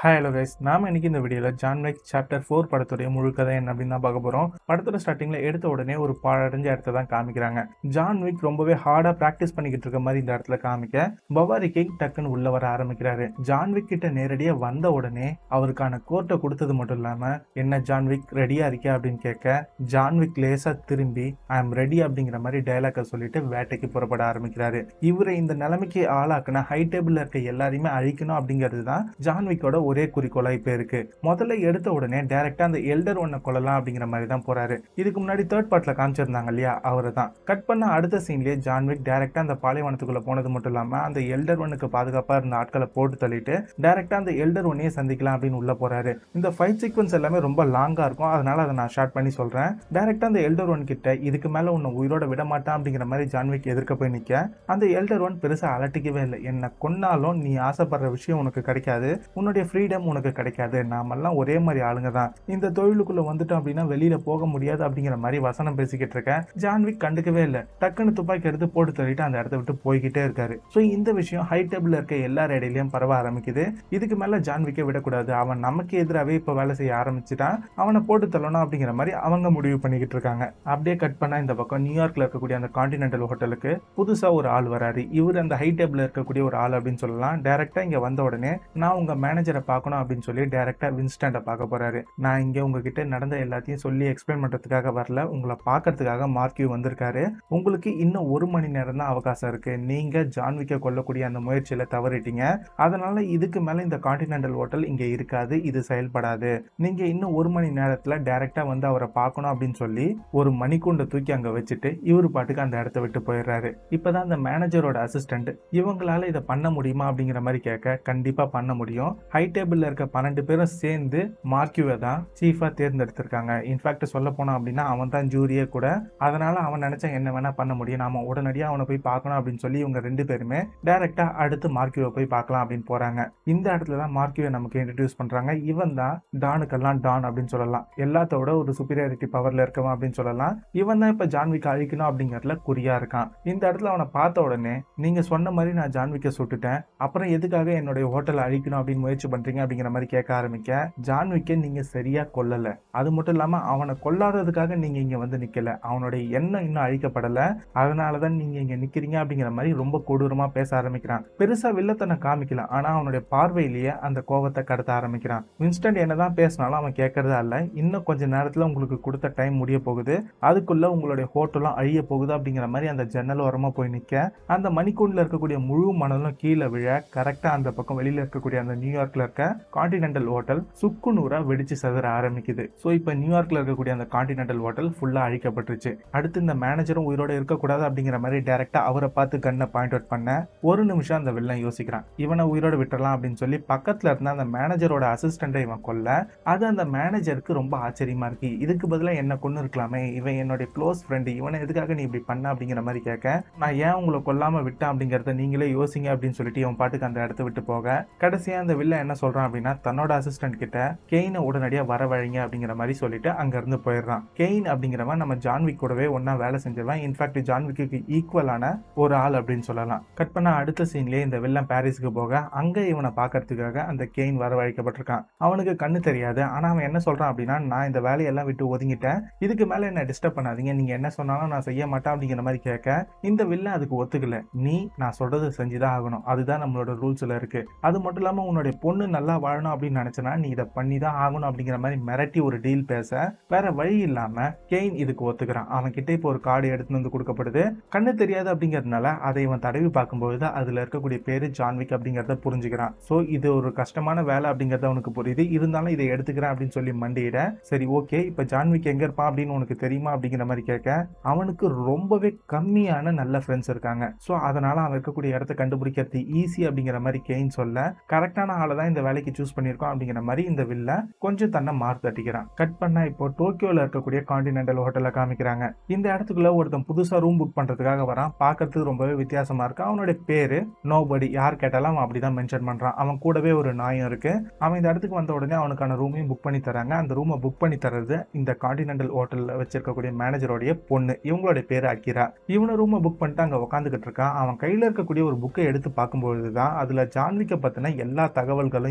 Hi hello guys, நாம இன்னைக்கு இந்த வீடியோவில் ஜான் விக் சாப்டர் 4 படத்துடைய முழு கதை என்ன அப்படின்னு தான் பார்க்க போகிறோம். படத்தோட ஸ்டார்டிங்கில் எடுத்த உடனே ஒரு பாழடைஞ்ச இடத்த தான் காமிக்கிறாங்க. ஜான் விக் ரொம்பவே ஹார்டாக ப்ராக்டிஸ் பண்ணிக்கிட்டு இருக்க மாதிரி இந்த இடத்துல காமிக்க பவாரி கிங் டக்குன்னு உள்ள வர ஆரம்பிக்கிறாரு. ஜான் விக் கிட்ட நேரடியாக வந்த உடனே அவருக்கான கோர்ட்டை கொடுத்தது மட்டும் இல்லாமல் என்ன ஜான் விக் ரெடியாக இருக்கியா அப்படின்னு கேட்க ஜான் விக் லேசாக திரும்பி ஐ எம் ரெடி அப்படிங்கிற மாதிரி டைலாக்கை சொல்லிட்டு வேட்டைக்கு புறப்பட ஆரம்பிக்கிறாரு. இவரை இந்த நிலைமைக்கு ஆளாக்குன ஹை டேபிளில் இருக்க எல்லாரையுமே அழிக்கணும் அப்படிங்கிறது தான் ஜான் விக்கோட ஒரே குறிக்கோளா இப்ப இருக்கு. முதல்ல எடுத்த உடனே டைரக்டா அந்த எல்டர் ஒன்ன கொல்லலாம் அப்படிங்கிற மாதிரி தான் போறாரு. இதுக்கு முன்னாடி தேர்ட் பார்ட்ல காமிச்சிருந்தாங்க இல்லையா, அவரை தான் கட் பண்ண அடுத்த சீன்லயே ஜான் விக் டைரக்டா அந்த பாலைவனத்துக்குள்ள போனது மட்டும் இல்லாம அந்த எல்டர் ஒன்னுக்கு பாதுகாப்பா இருந்த ஆட்களை போட்டு தள்ளிட்டு டைரக்டா அந்த எல்டர் ஒன்னையே சந்திக்கலாம் அப்படின்னு உள்ள போறாரு. இந்த ஃபைட் சீக்வன்ஸ் எல்லாமே ரொம்ப லாங்கா இருக்கும், அதனால அதை நான் ஷார்ட் பண்ணி சொல்றேன். டைரக்டா அந்த எல்டர் ஒன் கிட்ட இதுக்கு மேல உன்னை உயிரோட விட மாட்டான் அப்படிங்கிற மாதிரி ஜான் விக் எதிர்க்க போய் நிக்க அந்த எல்டர் ஒன் பெருசா அலட்டிக்கவே இல்லை. என்ன கொன்னாலும் நீ ஆசைப்படுற விஷயம் உனக்கு கிடைக்காது, உன்னுடைய ஃப்ரீடம் உனக்கு கிடைக்காது, நாமெல்லாம் ஒரே மாதிரி ஆளுங்க தான், இந்த தொழிலுக்குள்ள வந்துட்டோம் அப்படின்னா வெளியில போக முடியாது அப்படிங்கிற மாதிரி வசனம் பேசிக்கிட்டு இருக்கேன். ஜான் விக் கண்டுக்கவே இல்லை, டக்குன்னு துப்பாக்கி எடுத்து போட்டு தள்ளிட்டு அந்த இடத்த விட்டு போய்கிட்டே இருக்காரு. ஸோ இந்த விஷயம் ஹை டேபிள்ல இருக்க எல்லார் இடையிலையும் பரவ ஆரம்பிக்குது. இதுக்கு மேல ஜான் விக்கை விடக்கூடாது, அவன் நமக்கு எதிராகவே இப்ப வேலை செய்ய ஆரம்பிச்சுட்டான், அவனை போட்டு தள்ளணும் அப்படிங்கிற மாதிரி அவங்க முடிவு பண்ணிக்கிட்டு இருக்காங்க. அப்படியே கட் பண்ணா இந்த பக்கம் நியூயார்க்ல இருக்கக்கூடிய அந்த கான்டினென்டல் ஹோட்டலுக்கு புதுசா ஒரு ஆள் வராரு. இவர் அந்த ஹை டேபிள்ல இருக்கக்கூடிய ஒரு ஆள் அப்படின்னு சொல்லலாம். டைரக்டா இங்க வந்த உடனே நான் உங்க மேனேஜரை பார்க்கணும் அப்படின்னு சொல்லி டைரக்டா வின்ஸ்டன்ட பார்க்க போறாரு. நான் இங்க உங்ககிட்ட நடந்த எல்லாத்தையும் சொல்லி எக்ஸ்பிளைன் பண்றதுக்காக வரல, உங்களை பார்க்கறதுக்காக மார்க்கியூ வந்திருக்காரு. உங்களுக்கு இன்னும் 1 மணி நேரம் தான் அவகாசம் இருக்கு. நீங்க ஜான் விக்கை கொல்லக்கூடிய அந்த முயற்சியில தவறிட்டீங்க, அதனால இதுக்கு மேல இந்த கான்டினென்டல் ஹோட்டல் இங்க இருக்காது, இது செயல்படாது. நீங்க இன்னும் 1 மணி நேரத்துல டைரக்டா வந்து அவரை பார்க்கணும் அப்படின்னு சொல்லி ஒரு மணிக்கூண்டை தூக்கி அங்க வச்சுட்டு இவரு பாட்டுக்கு அந்த இடத்த விட்டு போயிடுறாரு. இப்பதான் அந்த மேனேஜரோட அசிஸ்டன்ட் இவங்களால இதை பண்ண முடியுமா அப்படிங்கிற மாதிரி கேட்க கண்டிப்பா பண்ண முடியும். ஹை டேபிள்ல இருக்க 12 பேரும் சேர்ந்து மார்க்கியூவை தான் சீஃபா தேர்ந்தெடுத்திருக்காங்க. இன்ஃபேக்ட் சொல்ல போனா அப்படின்னா அவன் தான் ஜூரியே கூட, அதனால அவன் நினைச்சா என்ன வேணா பண்ண முடியும், நாம உடனடியாக அவனை போய் பார்க்கணும் அப்படின்னு சொல்லி இவங்க 2 பேருமே டைரக்டா அடுத்து மார்க்கியூவை போய் பார்க்கலாம் அப்படின்னு போறாங்க. இந்த இடத்துல தான் மார்க்கியூவை நமக்கு இன்ட்ரடியூஸ் பண்றாங்க. இவன் தான் டானுக்கெல்லாம் டான் அப்படின்னு சொல்லலாம், எல்லாத்தோட ஒரு சுப்பீரியாரிட்டி பவர்ல இருக்கவன் அப்படின்னு சொல்லலாம். இவன் தான் இப்ப ஜான்விக் அழிக்கணும் அப்படிங்கறதுல குறியா இருக்கான். இந்த இடத்துல அவனை பார்த்த உடனே நீங்க சொன்ன மாதிரி நான் ஜான்விக்கை சுட்டுட்டேன், அப்புறம் எதுக்காக என்னுடைய ஹோட்டலை அழிக்கணும் அப்படின்னு முயற்சி பண்றீங்க அப்படிங்கிற மாதிரி கேட்க ஆரம்பிக்க ஜான்விக்கை நீங்க சரியா கொல்லல, அது மட்டும் இல்லாம அவனை கொல்லாததுக்காக நீங்க இங்க வந்து நிக்கல, அவனுடைய எண்ணம் இன்னும் அழிக்கப்படல, அதனாலதான் நீங்க இங்க நிக்கிறீங்க அப்படிங்கிற மாதிரி ரொம்ப கொடூரமா பேச ஆரம்பிக்கிறான். பெருசா வில்லத்தனை காமிக்கல, ஆனா அவனுடைய பார்வையிலேயே அந்த கோபத்தை கடத்த ஆரம்பிக்கிறான். வின்ஸ்டன் என்னதான் பேசினாலும் அவன் கேட்கறதா இல்ல, இன்னும் கொஞ்ச நேரத்துல உங்களுக்கு கொடுத்த டைம் முடிய போகுது, அதுக்குள்ள உங்களுடைய ஹோட்டலும் அழிய போகுது அப்படிங்கிற மாதிரி அந்த ஜன்னல் ஓரமா போய் நிக்க அந்த மணிக்கூண்டில் இருக்கக்கூடிய முழு மணலும் கீழே விழ கரெக்டா அந்த பக்கம் வெளியில இருக்கக்கூடிய அந்த நியூயார்க்ல இருக்க கான்டினென்டல் ஹோட்டல் சுக்குநூறா வெடிச்சு சதுர ஆரம்பிக்குது. சோ இப்ப நியூயார்க்ல இருக்கக்கூடிய அந்த கான்டினென்டல் ஹோட்டல் ஃபுல்லா அழிக்கப்பட்டுருச்சு. அடுத்து இந்த மேனேஜரும் உயிரோட இருக்கக்கூடாது அப்படிங்கிற மாதிரி டைரக்டா அவரை பார்த்து கண்ணை பாயிண்ட் அவுட் பண்ண ஒரு நிமிஷம் அந்த வில்லன் யோசிக்கிறான், இவனை உயிரோட விட்டுறலாம் அப்படின்னு சொல்லி பக்கத்துல இருந்த அந்த மேனேஜரோட அசிஸ்டன்டை இவன் கொல்ல அது அந்த மேனேஜருக்கு ரொம்ப ஆச்சரியமா இருக்கு. இதுக்கு பதிலாக என்ன கொண்டு இருக்கலாமே, இவன் என்னுடைய க்ளோஸ் ஃப்ரெண்டு, இவனை எதுக்காக நீ இப்படி பண்ண அப்படிங்கிற மாதிரி கேட்க நான் ஏன் உங்களை கொல்லாம விட்டேன் அப்படிங்கறத நீங்களே யோசிங்க அப்படின்னு சொல்லிட்டு இவன் பாட்டுக்கு அந்த இடத்த விட்டு போக கடைசியா அந்த வில்ல என்ன சொல்றான் அப்படின்னா தன்னோட அசிஸ்டன்ட் கிட்ட கெயினை உடனடியா வரவழைங்க அப்படிங்கிற மாதிரி சொல்லிட்டு அங்க இருந்து போயிடுறான். கெயின் அப்படிங்கிறவன் நம்ம ஜான்விக் கூடவே ஒன்னா வேலை செஞ்சவன், இன்ஃபேக்ட் ஜான்விக்கு ஈக்குவலான ஒரு ஆள் அப்படின்னு சொல்லலாம். கட் பண்ண அடுத்த சீன்லயே இந்த வில்லன் பாரிஸுக்கு போக அங்க இவனை பாக்கிறதுக்காக அந்த கெயின் வரவழைக்கப்பட்டிருக்கான். அவனுக்கு கண்ணு தெரியாது, ஆனா அவன் என்ன சொல்றான் அப்படின்னா நான் இந்த வேலையெல்லாம் விட்டு ஒதுங்கிட்டேன், இதுக்கு மேல என்ன டிஸ்டர்ப் பண்ணாதீங்க, நீங்க என்ன சொன்னாலும் நான் செய்ய மாட்டேன் அப்படிங்கிற மாதிரி கேட்க இந்த வில்லன் அதுக்கு ஒத்துக்கல, நீ நான் சொல்றது செஞ்சுதான் ஆகணும், அதுதான் நம்மளோட ரூல்ஸ்ல இருக்கு, அது மட்டும் இல்லாம உன்னுடைய பொண்ணு நல்லா வாழணும் அப்படின்னு நினைச்சனா நீ இதை பண்ணி தான் ஆகணும் அப்படிங்கிற மாதிரி மிரட்டி ஒரு டீல் பேச வேற வழி இல்லாம கெயின் இதுக்கு ஒத்துக்கிறான். அவன் கிட்ட இப்போ ஒரு கார்டு எடுத்துட்டு வந்து கொடுக்கப்படுது. கண்ணு தெரியாது அப்படிங்கறதுனால அதை இவன் தடவி பார்க்கும்போது அதுல இருக்கக்கூடிய பேரு ஜான்விக் அப்படிங்கறத புரிஞ்சுக்கிறான். சோ இது ஒரு கஷ்டமான வேலை அப்படிங்கறத அவனுக்கு புரியுது, இருந்தாலும் இதை எடுத்துக்கிறேன் அப்படின்னு சொல்லி மண்டியிட சரி ஓகே இப்ப ஜான்விக் எங்க இருப்பான் அப்படின்னு உனக்கு தெரியுமா அப்படிங்கிற மாதிரி கேட்க அவனுக்கு ரொம்பவே கம்மியான நல்ல ஃப்ரெண்ட்ஸ் இருக்காங்க, சோ அதனால அவன் இருக்கக்கூடிய இடத்த கண்டுபிடிக்கிறது ஈஸி அப்படிங்கிற மாதிரி கெயின் சொல்ல கரெக்டான ஆளை தான் இந்த வேலைக்கு சூஸ் பண்ணியிருக்கோம் அப்படிங்கிற மாதிரி இந்த வில்ல கொஞ்சம் தன்னை மார்க் தட்டிக்கிறான். கட் பண்ணா இப்போ டோக்கியோல இருக்கக்கூடிய கான்டினென்டல் ஹோட்டலை காமிக்கிறாங்க. இந்த இடத்துக்குள்ள ஒருத்தன் புதுசா ரூம் புக் பண்றதுக்காக வரான், பார்க்கறதுக்கு ரொம்பவே வித்தியாசமா இருக்கு. அவனுடைய பேரு நோபடி, யார் கேட்டாலும் அவன் அப்படிதான் மென்ஷன் பண்றான். அவன் கூடவே ஒரு நாயும் இருக்கு. அவன் இந்த இடத்துக்கு வந்த உடனே அவனுக்கான ரூமையும் புக் பண்ணி தராங்க. அந்த ரூமை புக் பண்ணி தர்றது இந்த கான்டினென்டல் ஹோட்டல்ல வச்சிருக்கக்கூடிய மேனேஜரோடைய பொண்ணு, இவங்களுடைய பேரு அகிரா. இவனை ரூமை புக் பண்ணிட்டு அங்க உட்காந்துக்கிட்டு இருக்கான். அவன் கையில இருக்கக்கூடிய ஒரு புக்கை எடுத்து பார்க்கும்போதுதான் அதுல ஜான்விக்கை பத்தின எல்லா தகவல்களும்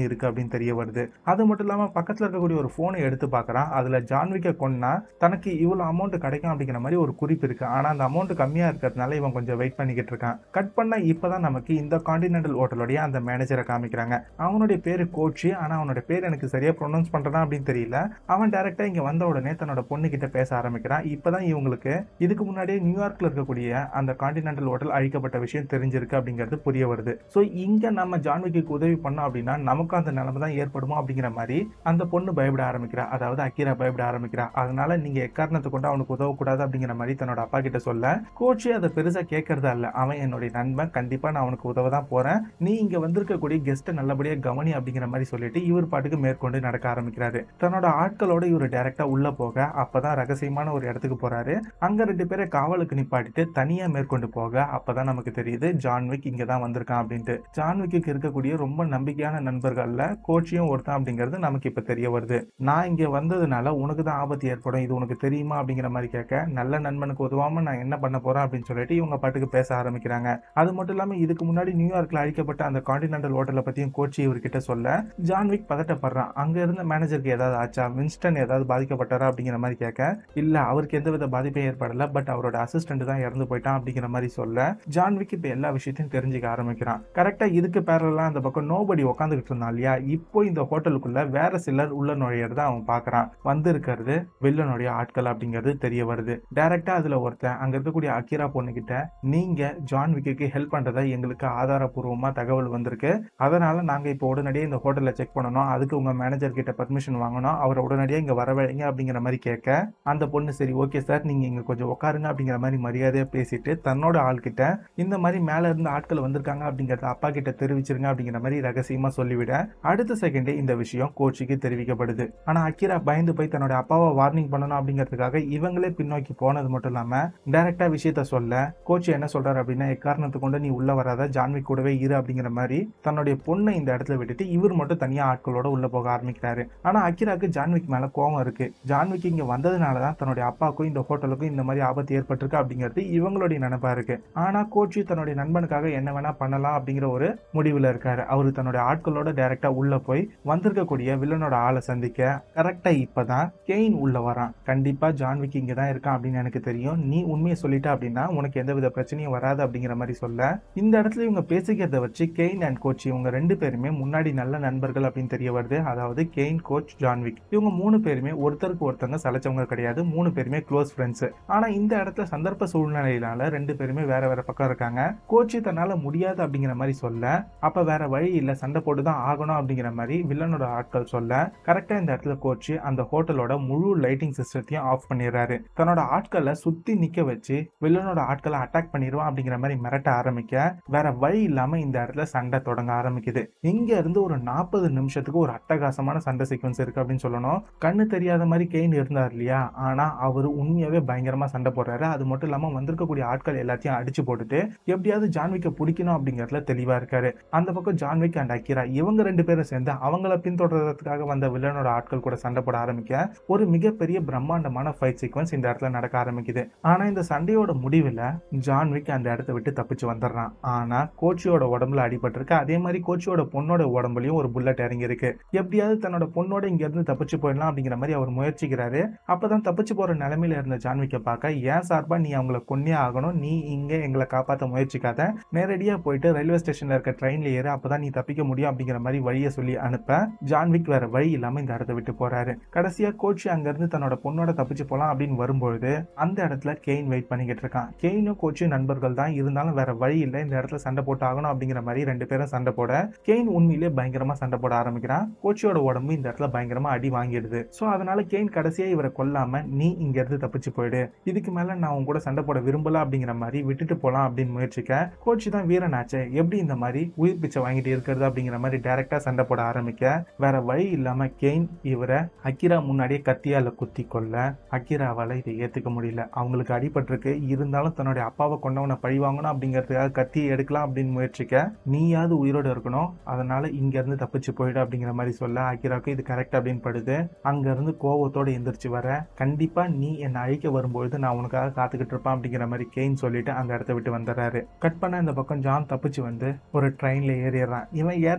போனும் இருக்கு அப்படின்னு தெரிய வருது. அது மட்டும் இல்லாம பக்கத்துல இருக்கக்கூடிய ஒரு போனை எடுத்து பாக்குறான். அதுல ஜான்விக்கை கொன்னா தனக்கு இவ்வளவு அமௌண்ட் கிடைக்கும் அப்படிங்கிற மாதிரி ஒரு குறிப்பு இருக்கு. ஆனா அந்த அமௌண்ட் கம்மியா இருக்கிறதுனால இவன் கொஞ்சம் வெயிட் பண்ணிக்கிட்டு இருக்கான். கட் பண்ண இப்பதான் நமக்கு இந்த கான்டினென்டல் ஹோட்டலுடைய அந்த மேனேஜரை காமிக்கிறாங்க. அவனுடைய பேரு கோச்சி. ஆனா அவனுடைய பேர் எனக்கு சரியா ப்ரொனவுன்ஸ் பண்றதா அப்படின்னு தெரியல. அவன் டைரக்டா இங்க வந்த உடனே தன்னோட பொண்ணு கிட்ட பேச ஆரம்பிக்கிறான். இப்பதான் இவங்களுக்கு இதுக்கு முன்னாடியே நியூயார்க்ல இருக்கக்கூடிய அந்த கான்டினென்டல் ஹோட்டல் அழிக்கப்பட்ட விஷயம் தெரிஞ்சிருக்கு அப்படிங்கிறது புரிய வருது. சோ இங்க நம்ம ஜான்விக்கு உதவி பண்ணோம் அப்படின்னா நமக்கு அந்த நிலைமை தான் ஏற்படுமோ அப்படிங்கிற மாதிரி அந்த பொண்ணு பயப்பட ஆரம்பிக்கிறா. அதாவது அக்கீரா பயப்பட ஆரம்பிக்கிறா. அதனால நீங்க எக்காரணத்தை கொண்டு அவனுக்கு உதவக்கூடாது அப்படிங்கிற மாதிரி தன்னோட அப்பா கிட்ட சொல்ல கோச்சி அதை பெருசா கேட்கறதா இல்ல. அவன் என்னுடைய நண்பன், கண்டிப்பா நான் அவனுக்கு உதவ தான் போறேன், நீ இங்க வந்திருக்கக்கூடிய கெஸ்ட் நல்லபடியா கவனி அப்படிங்கிற மாதிரி சொல்லிட்டு இவர் பாட்டுக்கு மேற்கொண்டு நடக்க ஆரம்பிக்கிறாரு. தன்னோட ஆட்களோட இவர் டைரக்டா உள்ள போக அப்பதான் ரகசியமான ஒரு இடத்துக்கு போறாரு. அங்க 2 பேரை காவலுக்கு நிப்பாட்டிட்டு தனியா மேற்கொண்டு போக அப்பதான் நமக்கு தெரியுது ஜான்விக் இங்க தான் வந்திருக்கான் அப்படின்ட்டு. ஜான்விக்கு இருக்கக்கூடிய ரொம்ப நம்பிக்கையான நண்பர்கள்ல கோச்சியும் ஒருத்தன் அப்படிங்கிறது நமக்கு இப்ப தெரிய வருது. நான் இங்க வந்ததுனால உனக்கு தான் ஆபத்து ஏற்படும், இது உனக்கு தெரியுமா அப்படிங்கிற மாதிரி கேட்க நல்ல நண்பனுக்கு உதவாம நான் என்ன பண்ண போறேன் அப்படின்னு சொல்லிட்டு இவங்க பாட்டுக்கு பேச ஆரம்பிக்கிறாங்க. அது மட்டும் இல்லாம இதுக்கு முன்னாடி நியூயார்க்ல அழிக்கப்பட்ட அந்த கான்டினென்டல் ஹோட்டலை பத்தியும் கோச்சி இவர்கிட்ட சொல்ல ஜான்விக் பதட்டப்படுறான். அங்க இருந்த மேனேஜருக்கு ஏதாவது ஆச்சா, வின்ஸ்டன் ஏதாவது பாதிக்கப்பட்டாரா அப்படிங்கிற மாதிரி கேட்க இல்ல அவருக்கு எந்தவித பாதிப்பும் ஏற்படல, பட் அவரோட அசிஸ்டன்ட் தான் இறந்து போயிட்டான் அப்படிங்கிற மாதிரி சொல்ல ஜான்விக் இப்ப எல்லா விஷயத்தையும் தெரிஞ்சுக்க ஆரம்பிக்கிறான். கரெக்டா இதுக்கு பேரலா அந்த பக்கம் நோபடி உட்காந்துக்கிட்டு இருந்தான் இல்லையா, இப்போ இந்த ஹோட்டலுக்குள்ள வேற சிலர் உள்ள நுழையறத அவன் பாக்குறான். வந்து இருக்கிறது வில்லனுடைய ஆட்கள் அப்படிங்கிறது தெரிய வருது. டைரக்டா அதுல ஒருத்தன் அங்க இருக்கக்கூடிய அக்கீரா பொண்ணு கிட்ட நீங்க ஜான்விக்கு ஹெல்ப் பண்றதா எங்களுக்கு ஆதாரப்பூர்வமா தகவல் வந்திருக்கு, அதனால நாங்க இப்போ உடனடியே இந்த ஹோட்டல்ல செக் பண்ணணும், அதுக்கு உங்க மேனேஜர் கிட்ட பர்மிஷன் வாங்கணும், அவரை உடனடியே இங்க வரவழைங்க அப்படிங்கிற மாதிரி கேட்க அந்த பொண்ணு சரி ஓகே சார் நீங்க இங்க கொஞ்சம் உட்காருங்க அப்படிங்கிற மாதிரி மரியாதையா பேசிட்டு தன்னோட ஆள் கிட்ட இந்த மாதிரி மேல இருந்து ஆட்கள் வந்திருக்காங்க அப்படிங்கறத அப்பா கிட்ட தெரிவிச்சிருங்க அப்படிங்கிற மாதிரி ரகசியமா சொல்லிவிட அடுத்த செகண்டே இந்த விஷயம் கோச்சிக்கு தெரிவிக்கப்படுது. ஆனா அக்கீரா பயந்து போய் தன்னோட அப்பாவை வார்னிங் பண்ணணும் அப்படிங்கிறதுக்காக இவங்களே பின்னோக்கி போனது மட்டும் இல்லாம டைரக்டா விஷயத்த சொல்ல கோச்சி என்ன சொல்றாரு அப்படின்னா எக்காரணத்தை கொண்டு நீ உள்ள வராத, ஜான்விக் கூடவே இரு அப்படிங்கிற மாதிரி தன்னுடைய பொண்ணை இந்த இடத்துல விட்டுட்டு இவர் மட்டும் தனியா ஆட்களோட உள்ள போக ஆரம்பிக்கிறாரு. ஆனா அக்கீராக்கு ஜான்விக் மேல கோவம் இருக்கு. ஜான்விக் இங்க வந்ததுனாலதான் தன்னுடைய அப்பாவுக்கும் இந்த ஹோட்டலுக்கும் இந்த மாதிரி ஆபத்து ஏற்பட்டிருக்கு அப்படிங்கிறது இவங்களுடைய நினைப்பா இருக்கு. ஆனா கோச்சி தன்னுடைய நண்பனுக்காக என்ன வேணா பண்ணலாம் அப்படிங்கிற ஒரு முடிவுல இருக்காரு. அவரு தன்னுடைய ஆட்களோட டைரக்டா உள்ள போய் வந்திருக்கக்கூடிய வில்லனோட ஆளை சந்திக்க கரெக்டா இப்பதான் கெயின் உள்ள வரான். கண்டிப்பா ஜான்விக் இங்க தான் இருக்கான் அப்படின்னு எனக்கு தெரியும், நீ உண்மையை சொல்லிட்ட அப்படின்னா உனக்கு எந்தவித பிரச்சனையும் வராது அப்படிங்கிற மாதிரி சொல்ல இந்த இடத்துல இவங்க பேசிக்கிறத வச்சு கெயின் அண்ட் கோச் இவங்க 2 பேருமே முன்னாடி நல்ல நண்பர்கள் அப்படின்னு தெரிய வருது. அதாவது கெயின், கோச், ஜான்விக் இவங்க 3 பேருமே ஒருத்தருக்கு ஒருத்தங்க சலைச்சவங்க கிடையாது, 3 பேருமே க்ளோஸ் ஃப்ரெண்ட்ஸ். ஆனா இந்த இடத்துல சந்தர்ப்ப சூழ்நிலையினால 2 பேருமே வேற வேற பக்கம் இருக்காங்க. கோச்சி தன்னால முடியாது அப்படிங்கிற மாதிரி சொல்ல அப்ப வேற வழி இல்ல சண்டை போட்டுதான் ஆகணும் அப்படிங்கிற மாதிரி வில்லனோட ஆட்கள் சொல்ல கரெக்டா இந்த இடத்துல கோச்சி அந்த ஹோட்டலோட முழு லைட்டிங் சிஸ்டத்தையும் ஆஃப் பண்ணிடுறாரு. தன்னோட ஆட்களை சுத்தி நிக்க வச்சு வில்லனோட ஆட்களை அட்டாக் பண்ணிடுவான் அப்படிங்கிற மாதிரி மிரட்ட ஆரம்பிக்க வேற வழி இல்லாம இந்த இடத்துல சண்டை தொடங்க ஆரம்பிக்குது. இங்க இருந்து ஒரு 40 நிமிஷத்துக்கு ஒரு அட்டகாசமான சண்டை சீக்வன்ஸ் இருக்கு அப்படின்னு சொல்லணும். கண்ணு தெரியாத மாதிரி கெயின் இருந்தார் இல்லையா, ஆனா அவரு உண்மையாவே பயங்கரமா சண்டை போடுறாரு. அது மட்டும் இல்லாம வந்திருக்கக்கூடிய ஆட்கள் எல்லாத்தையும் அடிச்சு போட்டுட்டு எப்படியாவது ஜான்விக்கை பிடிக்கணும் அப்படிங்கறதுல தெளிவா இருக்காரு. அந்த பக்கம் ஜான்விக் அண்ட் அக்கீரா இவங்க 2 பேரும் சேர்ந்து அவங்கள பின்தொடர்றதுக்காக வந்த வில்லனோட ஆட்கள் கூட சண்டை போட ஆரம்பிக்க ஒரு மிகப்பெரிய பிரம்மாண்டமான ஃபைட் சீக்வன்ஸ் இந்த இடத்துல நடக்க ஆரம்பிக்குது. ஆனா இந்த சண்டையோட முடிவுல ஜான்விக் அந்த இடத்த விட்டு தப்பிச்சு வந்துடுறான். ஆனா கோச்சியோட உடம்புல அடிபட்டு இருக்கு. அதே மாதிரி கோச்சியோட பொண்ணோட உடம்புலயும் ஒரு புல்லட் இறங்கி இருக்கு. எப்படியாவது தன்னோட பொண்ணோட இங்க இருந்து தப்பிச்சு போயிடலாம் அப்படிங்கிற மாதிரி அவர் முயற்சிக்கிறாரு. அப்பதான் தப்பிச்சு போற நிலைமையில இருந்த ஜான்விக்கை பார்க்க ஏன் சார்பா நீ அவங்கள கொன்னே ஆகணும், நீ இங்க எங்களை காப்பாற்ற முயற்சிக்காத, நேரடியா போயிட்டு ரயில்வே ஸ்டேஷன்ல இருக்க ட்ரெயின்ல ஏறு, அப்பதான் நீ தப்பிக்க முடியும் அப்படிங்கிற மாதிரி வழியை சொல்லி அனுப்ப ஜான்விக் வேற வழி இல்லாம இந்த இடத்த விட்டு போறாரு. கடைசியா கோச்சி அங்க இருந்து தன்னோட பொண்ணோட தப்பிச்சு போலாம் அப்படின்னு வரும்பொழுது அந்த இடத்துல கெயின் வெயிட் பண்ணிக்கிட்டு இருக்கான். கெயினும் கோச்சியும் நண்பர்கள் தான், இருந்தாலும் வேற வழி இல்ல, இந்த இடத்துல சண்டை போட்டு ஆகணும் அப்படிங்கிற மாதிரி 2 பேரும் சண்டை போட கெயின் உண்மையிலே பயங்கரமா சண்டை போட ஆரம்பிக்கிறான். கோச்சியோட உடம்பு இந்த இடத்துல பயங்கரமா அடி வாங்கிடுது. சோ அதனால கெயின் கடைசியா இவரை கொல்லாம நீ இங்க இருந்து தப்பிச்சு போயிடு, இதுக்கு மேல நான் உங்க கூட சண்டை போட விரும்பல அப்படிங்கிற மாதிரி விட்டுட்டு போலாம் அப்படின்னு முயற்சிக்க கோச்சி தான் வீரனாச்சே, எப்படி இந்த மாதிரி உயிர் பிச்சை வாங்கிட்டு இருக்கிறது அப்படிங்கிற மாதிரி டைரக்டா சண்டை போட ஆரம்பிக்க வேற வழி இல்லாம கெயின் இவரை அக்கீரா முன்னாடியே கத்தியால குத்தி கொள்ள அக்கீராவால இதை ஏத்துக்க முடியல. அவங்களுக்கு அடிபட்டிருக்கு, இருந்தாலும் தன்னுடைய அப்பாவை கொண்டவனை பழி வாங்கணும் அப்படிங்கிறதுக்காக கத்தியை எடுக்கலாம் அப்படின்னு முயற்சிக்க நீயாவது உயிரோடு இருக்கணும், அதனால இங்க இருந்து தப்பிச்சு போயிடு அப்படிங்கிற மாதிரி சொல்ல அக்கீராவுக்கு இது கரெக்ட் அப்படின்னு படுது. அங்க இருந்து கோவத்தோட எந்திரிச்சு வர கண்டிப்பா நீ என்னை அழிக்க வரும்பொழுது நான் உனக்காக காத்துக்கிட்டு இருப்பேன் அப்படிங்கிற மாதிரி கெயின் சொல்லிட்டு அந்த இடத்த விட்டு வந்துடுறாரு. கட் பண்ண இந்த பக்கம் ஜான் தப்பிச்சு வந்து ஒரு ட்ரெயின்ல ஏறிடுறான். இவன் ஏறின அதே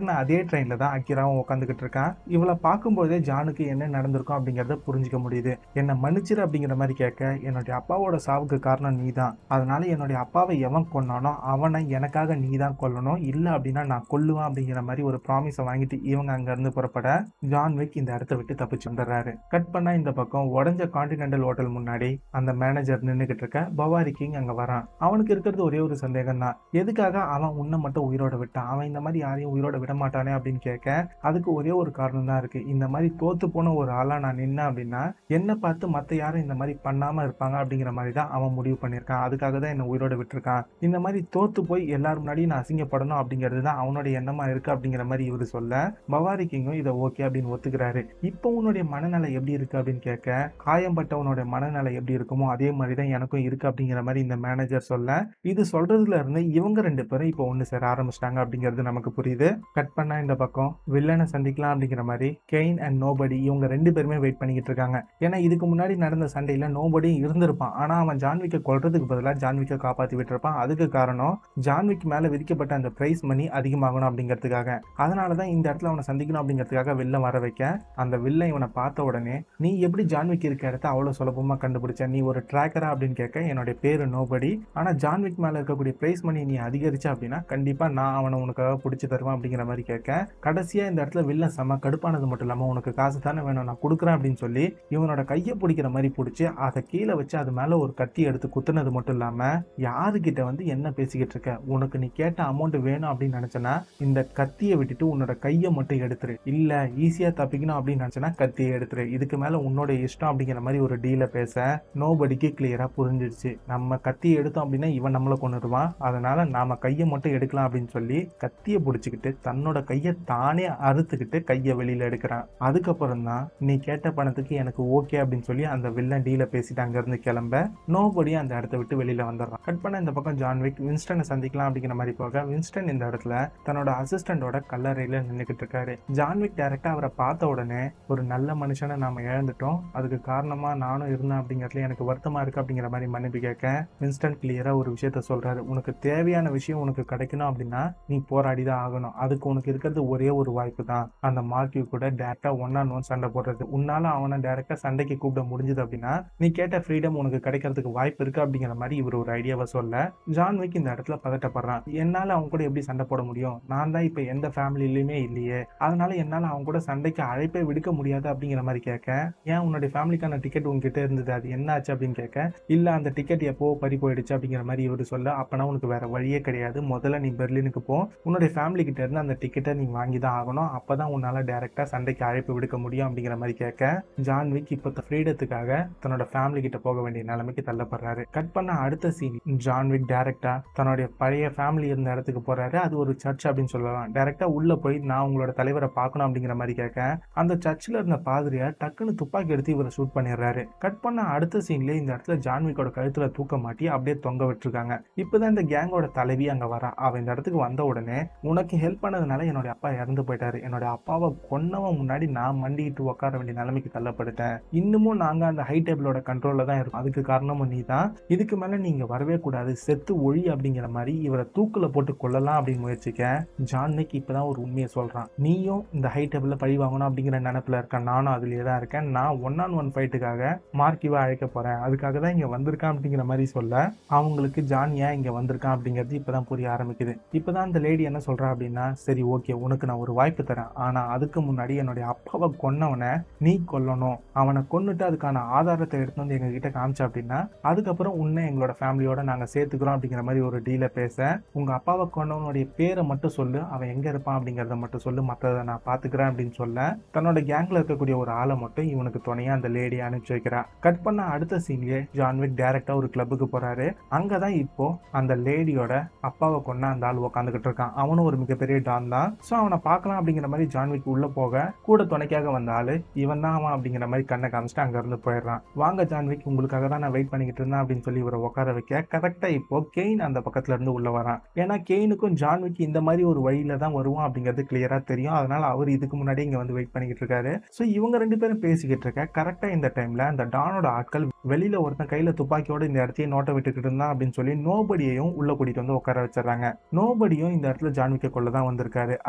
ட்ரெயின்ல தான் அக்கிராவும் உட்காந்துக்கிட்டு இருக்கான். இவளை பார்க்கும்போதே ஜானுக்கு என்ன நடந்திருக்கும் அப்படிங்கறத புரிஞ்சுக்க முடியுது. என்ன மன்னிச்சிரு அப்படிங்கிற மாதிரி கேட்க, என்னுடைய அப்பாவோட சாவுக்கு காரணம் நீதான், அதனால என்னுடைய அப்பாவை எவன் கொன்னானோ அவனை எனக்காக நீதான் கொல்லணும், இல்ல அப்படின்னா நான் கொல்லுவேன் அப்படிங்கிற மாதிரி ஒரு ப்ராமிஸை வாங்கிட்டு இவங்க அங்க இருந்து புறப்பட ஜான் விக் இந்த இடத்த விட்டு தப்பிச்சு வந்துடுறாரு. கட் பண்ணா இந்த பக்கம் உடஞ்ச கான்டினென்டல் ஹோட்டல் முன்னாடி அந்த மேனேஜர் நின்னுகிட்டு இருக்க பவாரி கிங் அங்க வரான். அவனுக்கு இருக்கிறது ஒரே ஒரு சந்தேகம் தான், எதுக்காக அவன் உன்னை மட்டும் உயிரோட விட்டான், அவன் இந்த மாதிரி யாரையும் உயிரோட விட மாட்டானே அப்படின்னு கேட்க, அதுக்கு ஒரே ஒரு காரணம் தான் இருக்கு. இந்த மாதிரி தோத்து போன ஒரு ஆளா நான் நின்னேன் அப்படின்னா என்ன பார்த்து மத்த யாரும் இந்த மாதிரி பண்ணாம இருப்பாங்க அப்படிங்கிற மாதிரி தான் அவன் முடிவு பண்ணியிருக்கான். அதுக்காக தான் என்ன உயிரோட விட்டுருக்கான். இந்த மாதிரி தோத்து போய் எல்லாரும் முன்னாடியும் நான் அசிங்கப்படணும் அப்படிங்கிறது தான் அவனோட எண்ணமா இருக்கு அப்படிங்கிற மாதிரி இவரு சொல்ல, பவாரி கிங்கும் இதை ஓகே அப்படின்னு ஒத்துக்கிறாரு. இப்போ உன்னுடைய மனநிலை எப்படி இருக்கு அப்படின்னு கேட்க, காயம்பட்டவனோட மனநிலை எப்படி இருக்குமோ அதே மாதிரி தான் எனக்கும் இருக்கு அப்படிங்கிற மாதிரி இந்த மேனேஜர் சொல்ல, இது சொல்றதுல இருந்து இவங்க ரெண்டு பேரும் இப்போ ஒண்ணு சேர ஆரம்பிச்சிட்டாங்க அப்படிங்கிறது நமக்கு புரியுது. கட் பண்ணா இந்த பக்கம் வில்லனை சந்திக்கலாம் அப்படிங்கிற மாதிரி கெயின் அண்ட் நோபடி இவங்க ரெண்டு பேருமே வெயிட் பண்ணிக்கிட்டு இருக்காங்க. ஏன்னா இதுக்கு முன்னாடி நடந்த சண்டையில நோபடி இருந்திருப்பான், ஆனா அவன் ஜான்விக்கை கொல்றதுக்கு பதிலாக ஜான்விக்கை காப்பாத்தி விட்டுருப்பான். அதுக்கு காரணம் ஜான்விக் மேல விதிக்கப்பட்ட அந்த பிரைஸ் மணி அதிகமாகணும் அப்படிங்கிறதுக்காக. அதனாலதான் இந்த இடத்துல அவனை சந்திக்கணும் அப்படிங்கிறதுக்காக வில்லன் வர வைக்க, அந்த வில்லன் இவனை பார்த்த உடனே நீ எப்படி ஜான்விக் இருக்க இடத்த அவ்வளவு சுலபமா கண்டுபிடிச்ச, நீ ஒரு டிராக்கரா அப்படின்னு கேட்க, என்னுடைய பேரு நோபடி, ஆனா ஜான்விக் மேல இருக்கக்கூடிய பிரைஸ் மணி நீ அதிகரிச்ச அப்படின்னா கண்டிப்பா நான் அவனை உனக்காக பிடிச்சி தருவேன் அப்படிங்கிற மாதிரி கேட்க, கடைசியா இந்த இடத்துல வில்லன் செம கடுப்பானது மட்டும் இல்லாம உனக்கு காசு தானே வேணும் நான் கொடுக்குறேன் அப்படின்னு சொல்லி இவனோட கையை பிடிக்கிற மாதிரி பிடிச்சி அதை கீழே வச்சு அது மேல ஒரு கத்தி எடுத்து குத்துனது மட்டும் இல்லாம, யாருகிட்ட வந்து என்ன பேசிக்கிட்டு இருக்க, உனக்கு நீ கேட்ட அமௌண்ட் வேணும் அப்படின்னு நினைச்சனா இந்த கத்தியை விட்டுட்டு உன்னோட கையை மட்டும் எடுத்துரு, இல்ல ஈஸியா தப்பிக்கணும் அப்படின்னு நினைச்சனா கத்தியை எடுத்துரு, இதுக்கு மேல உன்னோட இஷ்டம் அப்படிங்கிற மாதிரி ஒரு டீல பேச நோபடிக்கு கிளியரா புரிஞ்சிடுச்சு, நம்ம கத்தியை எடுத்தோம் அப்படின்னா இவன் நம்மளை கொண்டுடுவான், அதனால நாம கையை மட்டும் எடுக்கலாம் அப்படின்னு சொல்லி கத்தியை பிடிச்சிக்கிட்டு தன்னோட கையை தானே அறுத்துக்கிட்டு கையை வெளியில எடுக்கிறான். அதுக்கப்புறம் தான் நீ கேட்ட பணத்துக்கு எனக்கு ஓகே அப்படின்னு சொல்லி அந்த வில்லன் டீல பேசிட்டு அங்க இருந்து கிளம்ப நோபடி அந்த இடத்த விட்டு வெளியில வந்துடுறான். கட் பண்ண இந்த பக்கம் ஜான்விக் வின்ஸ்டனை சந்திக்கலாம் அப்படிங்கிற மாதிரி போக, வின்ஸ்டன் இந்த இடத்துல தன்னோட அசிஸ்டண்டோட கல்லறையில நின்றுகிட்டு இருக்காரு. ஜான்விக் டைரக்டா அவரை பார்த்த உடனே ஒரு நல்ல மனுஷனை நாம இழந்துட்டோம், அதுக்கு காரணமா நானும் இருந்தேன் அப்படிங்கிறதுல எனக்கு வருத்தமா இருக்கு அப்படிங்கிற மாதிரி மன்னிப்பு கேட்க, வின்ஸ்டன் கிளியரா ஒரு விஷயத்த சொல்றாரு, உனக்கு தேவையான விஷயம் உனக்கு கிடைக்கணும் அப்படின்னா நீ போராடிதான் ஆகணும், அதுக்கு உனக்கு இருக்கிறது ஒரே ஒரு வாய்ப்பு தான், அந்த மார்க்யூ கூட டேரக்டா 1-on-1 சண்டை போடுறது, உன்னால அவனை டைரக்டா சண்டைக்கு கூப்பிட முடிஞ்சது அப்படின்னா நீ கேட்ட ஃப்ரீடம் உனக்கு கிடைக்கிறதுக்கு வாய்ப்பு இருக்கு அப்படிங்கிற மாதிரி இவர் ஒரு ஐடியாவை சொல்ல, ஜான்விக் இந்த இடத்துல பதட்டப்படுறான். என்னால அவங்க கூட எப்படி சண்டை போட முடியும், நான் தான் இப்ப எந்த ஃபேமிலியிலுமே இல்லையே, அதனால என்னால அவங்க கூட சண்டைக்கு அழைப்பே விடுக்க முடியாது அப்படிங்கிற மாதிரி கேட்க, ஏன் உன்னுடைய ஃபேமிலிக்கான டிக்கெட் உங்ககிட்ட இருந்தது அது என்ன ஆச்சு அப்படின்னு கேட்க, இல்ல அந்த டிக்கெட் எப்போ பறி போயிடுச்சு அப்படிங்கிற மாதிரி இவர் சொல்ல, அப்பனா உனக்கு வேற வழியே கிடையாது, முதல்ல நீ பெர்லினுக்கு போ, உன்னுடைய ஃபேமிலி கிட்ட இருந்து அந்த டிக்கெட்டை நீ வாங்கி தான் ஆகணும், அப்பதான் உன்னால டைரக்டா சண்டைக்கு அழைப்பு விடுக்க முடியும் அப்படிங்கிற மாதிரி கேட்க, ஜான்விக் இப்போ ஃப்ரீடத்துக்காக தன்னோட ஃபேமிலி கிட்ட போக வேண்டிய நிலைமைக்கு தள்ளப்படுறாரு. கட் பண்ண அடுத்த சீன் ஜான்விக் டைரக்டா தன்னுடைய பழைய ஃபேமிலி இருந்த இடத்துக்கு போறாரு. அது ஒரு சர்ச் அப்படின்னு சொல்லலாம். டைரக்டா உள்ள போய் நான் உங்களோட தலைவரை பார்க்கணும் அப்படிங்கிற மாதிரி கேட்க, அந்த சர்ச்சில் இருந்த பாதிரியார் டக்குன்னு துப்பாக்கி எடுத்து இவரை ஷூட் பண்ணிடுறாரு. கட் பண்ண அடுத்த சீன்ல இந்த இடத்துல ஜான்விக்கோட கழுத்துல தூக்க மாட்டி அப்படியே தொங்க விட்டுருக்காங்க. இப்பதான் இந்த கேங்கோட தலைவி அங்க வரா. அவ இந்த இடத்துக்கு வந்த உடனே, உனக்கு ஹெல்ப் பண்ணதுனால என்னோட அப்பா இறந்து போயிட்டாரு, என்னோட அப்பாவை கொன்னவன் முன்னாடி நான் மண்டிட்டு உட்கார வேண்டிய நிலைமைக்கு தள்ளப்பட்டுட்டேன், இன்னமும் நாங்க அந்த ஹை டேபிளோட கண்ட்ரோல்ல தான் இருக்கும், அதுக்கு காரணமும் நீ தான், இதுக்கு மேல நீங்க வரவே கூடாது, செத்து ஒழி அப்படிங்கிற மாதிரி இவரை தூக்குல போட்டு கொள்ளலாம் அப்படின்னு முயற்சிக்க, ஜான்விக் இப்பதான் ஒரு உண்மையை சொல்றான், நீயும் இந்த ஹை டேபிள்ல பழி வாங்கணும் அப்படிங்கிற நினைப்புல இருக்கேன், நானும் அதுலயே தான் இருக்கேன், நான் 1-on-1 ஃபைட்டுக்காக மார்க்கிவா அழைக்க போறேன், அதுக்காக தான் இங்க வந்திருக்கான் அப்படிங்கிற மாதிரி சொல்ல, அவங்களுக்கு ஜான் ஏன் இங்க வந்திருக்கான் அப்படிங்கிறது இப்பதான் புரிய ஆரம்பிக்குது. இப்பதான் அந்த லேடி என்ன சொல்றா அப்படின்னா, சரி ஓகே உனக்கு நான் ஒரு வாய்ப்பு தரேன், ஆனா அதுக்கு முன்னாடி என்னுடைய அப்பாவை கொன்னவனை நீ கொல்லணும், அவனை கொன்னுட்டு அதுக்கான ஆதாரத்தை எடுத்து வந்து எங்க கிட்ட காமிச்ச அப்படின்னா அதுக்கப்புறம் உன்னை எங்களோட ஃபேமிலியோட நாங்க சேர்த்துக்கிறோம் அப்படிங்கிற மாதிரி ஒரு டீல பேச, உங்க அப்பாவை கொண்டவனுடைய பேரை மட்டும் சொல்லு, அவன் எங்க இருப்பான் அப்படிங்கறத மட்டும் சொல்லு, மற்றதை நான் பாத்துக்கிறேன் அப்படின்னு சொல்ல, தன்னோட கேங்ல இருக்கக்கூடிய ஒரு ஆளை மட்டும் இவனுக்கு துணையா அந்த லேடி அனுப்பிச்சு வைக்கிறா. கட் பண்ண அடுத்த சீன்லயே ஜான்விக் டைரக்டா ஒரு கிளப்புக்கு போறாரு. அங்கதான் இப்போ அந்த லேடியோட அப்பாவை கொன்ன அந்த ஆள் உட்காந்துக்கிட்டு இருக்கான். அவனும் ஒரு மிகப்பெரிய டான் தான். சோ அவனை பார்க்கலாம் அப்படிங்கிற மாதிரி ஜான்விக் உள்ள போக, கூட துணைக்காக வந்த ஆளு இவன் தான் அவன் அப்படிங்கிற மாதிரி கண்ணை காமிச்சிட்டு அங்க இருந்து போயிடுறான். வாங்க ஜான்விக், உங்களுக்காக தான் நான் வெயிட் பண்ணிக்கிட்டு இருந்தேன் அப்படின்னு சொல்லி இவரை உட்கார வைக்க, கரெக்டா இப்போ கெயின் அந்த பக்கத்துல இருந்து உள்ள வரான். ஏன்னா கெயினுக்கும் ஜான்விக் இந்த மாதிரி ஒரு வழியில தான் வருவான் அப்படிங்கிறது கிளியரா தெரியும். அதனால அவர் இதுக்கு முன்னாடி இங்க வந்து வெயிட் பண்ணிக்கிட்டு இருக்காரு. சோ இவங்க ரெண்டு பேரும் பேசிக்கிட்டு இருக்க கரெக்டா இந்த டைம்ல அந்த டானோட ஆட்கள் வெளியில ஒருத்தன் கையில துப்பாக்கியோட இந்த இடத்தையே நோட்ட விட்டுக்கிட்டு இருந்தான் அப்படின்னு சொல்லி நோபடியையும் உள்ள கூட்டிட்டு வந்து உட்கார வச்சிடறாங்க. நோபடியும் இந்த இடத்துல ஜான்விக்கை கொள்ள தான் வந்திருக்காரு.